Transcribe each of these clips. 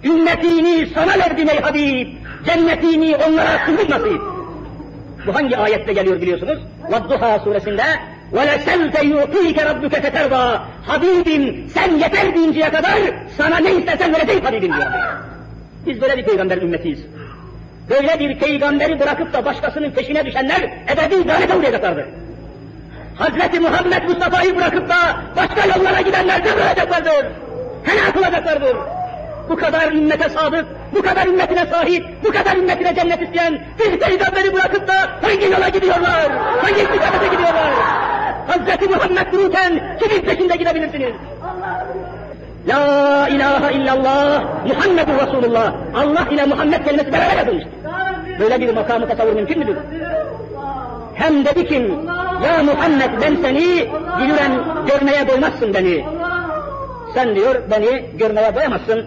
Ümmetini sana verdim ey Habib, cennetini onlara kıldık nasip. Bu hangi ayette geliyor biliyorsunuz? Vadduha suresinde وَلَسَلْتَ يُعْطِيكَ رَبُّكَ فَتَرْضَى Habibim sen yeter deyinceye kadar sana ne istersen vereceğim Habibim diyor. Biz böyle bir peygamber ümmetiyiz. Böyle bir peygamberi bırakıp da başkasının peşine düşenler ebedi lanete uğrayacaklardır. Hazreti Muhammed Mustafa'yı bırakıp da başka yollara gidenler de öleceklerdir. Helak olacaklardır. Bu kadar ümmete sadık, bu kadar ümmetine sahip, bu kadar ümmetine cennet isteyen bir peygamberi bırakıp da hangi yola gidiyorlar? Hangi istikamete gidiyorlar? Hazreti Muhammed dururken kimin peşinde gidebilirsiniz? La ilahe illallah Muhammedur Resulullah. Allah ile Muhammed kelimesi beraber yazılmıştır. Böyle bir makamı tasavvur mümkün müdür? Hem dedi ki, ya Muhammed ben seni biliyorum görmeye doymazsın beni. Sen diyor beni görmeye doyamazsın.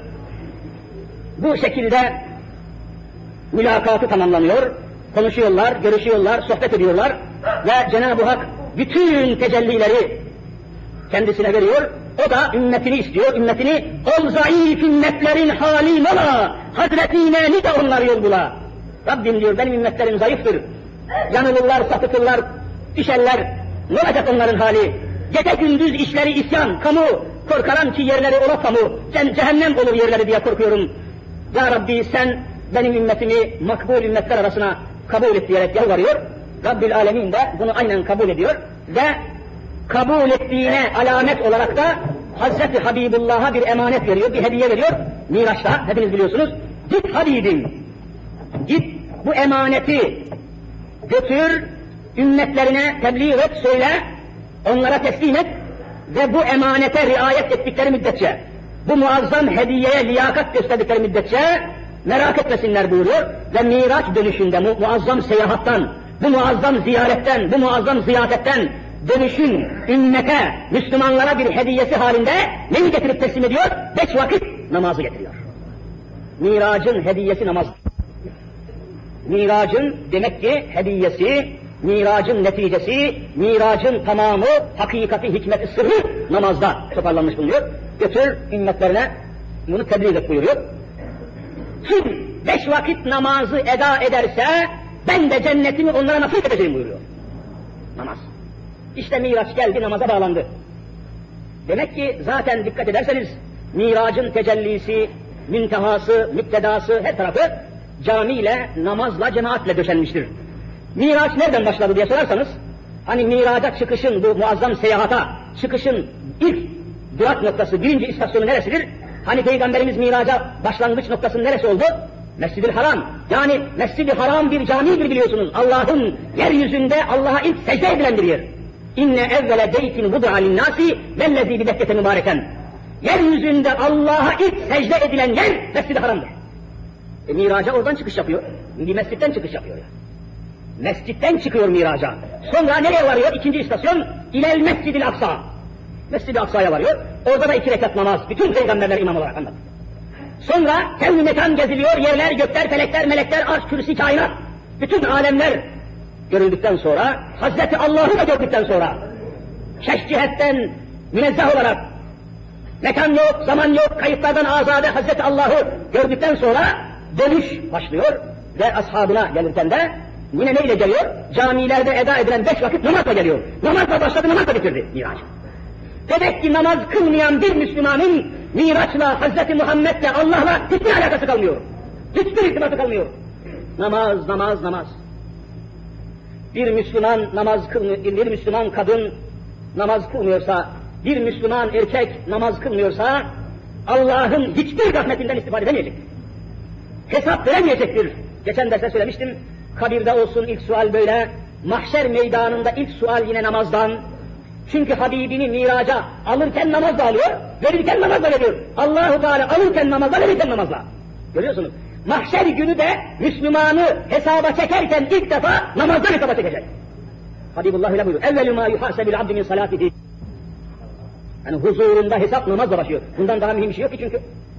Bu şekilde mülakatı tamamlanıyor. Konuşuyorlar, görüşüyorlar, sohbet ediyorlar ve Cenab-ı Hak bütün tecellileri kendisine veriyor. O da ümmetini istiyor, ümmetini ol zayıf ümmetlerin hali mola, Hazretine nice onlar yol bula. Rabbim diyor benim ümmetlerim zayıftır. Yanılırlar, sapıtırlar, düşerler. Ne olacak onların hali? Gece gündüz işleri isyan, kamu, korkarım ki yerleri ola kamu, cehennem olur yerleri diye korkuyorum. Ya Rabbi sen benim ümmetimi makbul ümmetler arasına kabul et diyerek yalvarıyor. Rabbül Alemin de bunu aynen kabul ediyor ve kabul ettiğine alamet olarak da Hazreti Habibullah'a bir emanet veriyor, bir hediye veriyor. Miraç'ta hepiniz biliyorsunuz. Git Habibim, git bu emaneti götür, ümmetlerine tebliğ et, söyle, onlara teslim et ve bu emanete riayet ettikleri müddetçe, bu muazzam hediyeye liyakat gösterdikleri müddetçe merak etmesinler buyuruyor ve Miraç dönüşünde muazzam seyahattan, bu muazzam ziyaretten, bu muazzam ziyafetten dönüşün ümmete, Müslümanlara bir hediyesi halinde neyi getirip teslim ediyor? 5 vakit namazı getiriyor. Miracın hediyesi namaz. Miracın demek ki hediyesi, miracın neticesi, miracın tamamı, hakikati, hikmeti, sırrı namazda toparlanmış bulunuyor. Götür ümmetlerine bunu tebliğ et buyuruyor. Kim 5 vakit namazı eda ederse ben de cennetimi onlara nasip edeceğim buyuruyor. Namaz. İşte Miraç geldi, namaza bağlandı. Demek ki zaten dikkat ederseniz miracın tecellisi, müntehası, müptedası her tarafı camiyle, namazla, cemaatle döşenmiştir. Miraç nereden başladı diye sorarsanız, hani miraca çıkışın, bu muazzam seyahata çıkışın ilk durak noktası, birinci istasyonu neresidir? Hani Peygamberimiz miraca başlangıç noktasının neresi oldu? Mescid-i Haram. Yani Mescid-i Haram bir camidir biliyorsunuz. Allah'ın yeryüzünde Allah'a ilk secde edilen bir yer. İnne evvele beytin vudu'a linnâsi vellezî bi Bekke'te mübareken. Yeryüzünde Allah'a ilk secde edilen yer Mescid-i Haram'dır. Miraca oradan çıkış yapıyor. Bir mescitten çıkış yapıyor. Mescitten çıkıyor miraca. Sonra nereye varıyor? İkinci istasyon İlel Mescid-i Aksa. Mescid-i Aksa'ya varıyor. Orada da 2 rekat namaz. Bütün peygamberler imam olarak anlatıyor. Sonra kendi mekan geziliyor. Yerler, gökler, felekler, melekler, arş, kürsi, kainat. Bütün alemler görüldükten sonra, Hazreti Allah'ı da gördükten sonra, 5 cihetten münezzeh olarak, mekan yok, zaman yok, kayıtlardan azade Hazreti Allah'ı gördükten sonra dönüş başlıyor ve ashabına gelirken de yine neyle geliyor? Camilerde eda edilen 5 vakit namazla geliyor. Namazla başladı, namazla bitirdi Miraç. Demek ki namaz kılmayan bir Müslümanın Miraç'la, Hazreti Muhammed'le, Allah'la hiçbir alakası kalmıyor. Hiçbir irtibatı kalmıyor. Namaz, namaz, namaz. Bir Müslüman namaz kılmıyor, bir Müslüman kadın namaz kılmıyorsa, bir Müslüman erkek namaz kılmıyorsa, Allah'ın hiçbir rahmetinden istifade edemeyecektir. Hesap veremeyecektir. Geçen derste söylemiştim, kabirde olsun ilk sual böyle, mahşer meydanında ilk sual yine namazdan. Çünkü Habibini miraca alırken namazla alıyor, verirken namazla veriyor. Allah-u Teala alırken namazla, verirken namazla. Görüyorsunuz? Mahşer günü de Müslümanı hesaba çekerken ilk defa namazdan hesaba çekecek. Habibullah öyle buyuruyor. Evvelü mâ yuhâsebil abdü min salâtihi. Yani huzurunda hesap namazla başlıyor. Bundan daha mühim bir şey yok ki çünkü.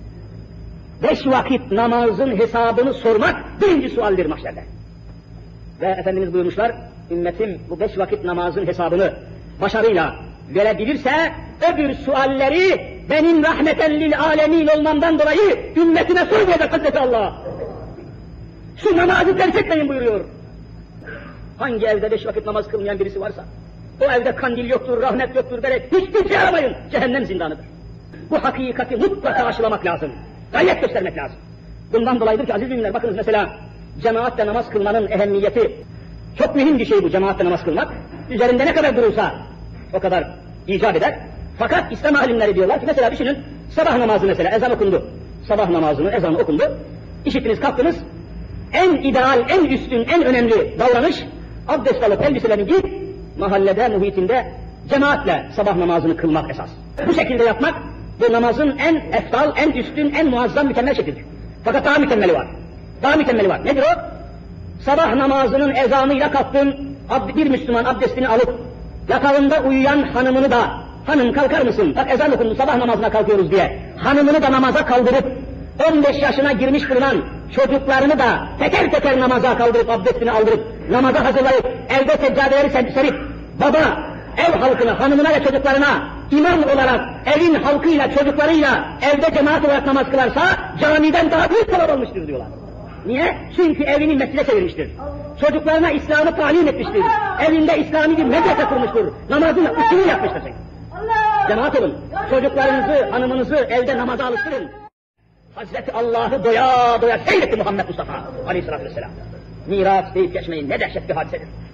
5 vakit namazın hesabını sormak birinci sualdir mahşerde. Ve Efendimiz buyurmuşlar, ümmetim bu 5 vakit namazın hesabını başarıyla verebilirse öbür sualleri benim rahmeten lil alemin olmamdan dolayı ümmetime sormayacak Hazreti Allah. Şu namazı terk etmeyin buyuruyor. Hangi evde 5 vakit namaz kılmayan birisi varsa, o evde kandil yoktur, rahmet yoktur derek hiçbir şey aramayın. Cehennem zindanıdır. Bu hakikati mutlaka aşılamak lazım. Gayret göstermek lazım. Bundan dolayıdır ki aziz müminler, bakınız mesela cemaatle namaz kılmanın ehemmiyeti, çok mühim bir şey bu cemaatle namaz kılmak. Üzerinde ne kadar durursa o kadar icap eder. Fakat İslam alimleri diyorlar ki mesela düşünün, sabah namazı mesela ezan okundu. Sabah namazının ezanı okundu. İşittiniz, kalktınız. En ideal, en üstün, en önemli davranış abdest alıp elbiselerini giyip mahallede, muhitinde cemaatle sabah namazını kılmak esas. Bu şekilde yapmak bu namazın en eftal, en üstün, en muazzam, mükemmel şekildir. Fakat daha mükemmeli var. Daha mükemmeli var. Nedir o? Sabah namazının ezanıyla kalktın, bir Müslüman abdestini alıp yatağında uyuyan hanımını da, hanım kalkar mısın? Bak ezan okundu, sabah namazına kalkıyoruz diye. Hanımını da namaza kaldırıp 15 yaşına girmiş bulunan çocuklarını da teker teker namaza kaldırıp abdestini aldırıp namaza hazırlayıp evde seccadeleri serip baba ev halkına, hanımına ve çocuklarına imam olarak evin halkıyla, çocuklarıyla evde cemaat olarak namaz kılarsa camiden daha büyük sevap olmuştur diyorlar. Niye? Çünkü evini mescide çevirmiştir. Çocuklarına İslam'ı talim etmiştir. Evinde İslami bir medrese kurmuştur. Namazını usulü yapmıştır. Cemaat olun. Çocuklarınızı, hanımınızı evde namaza alıştırın. Hazreti Allah'ı doya doya seyretti Muhammed Mustafa Aleyhisselatü Vesselam. Miraç deyip geçmeyin, ne dehşet bir hadisedir.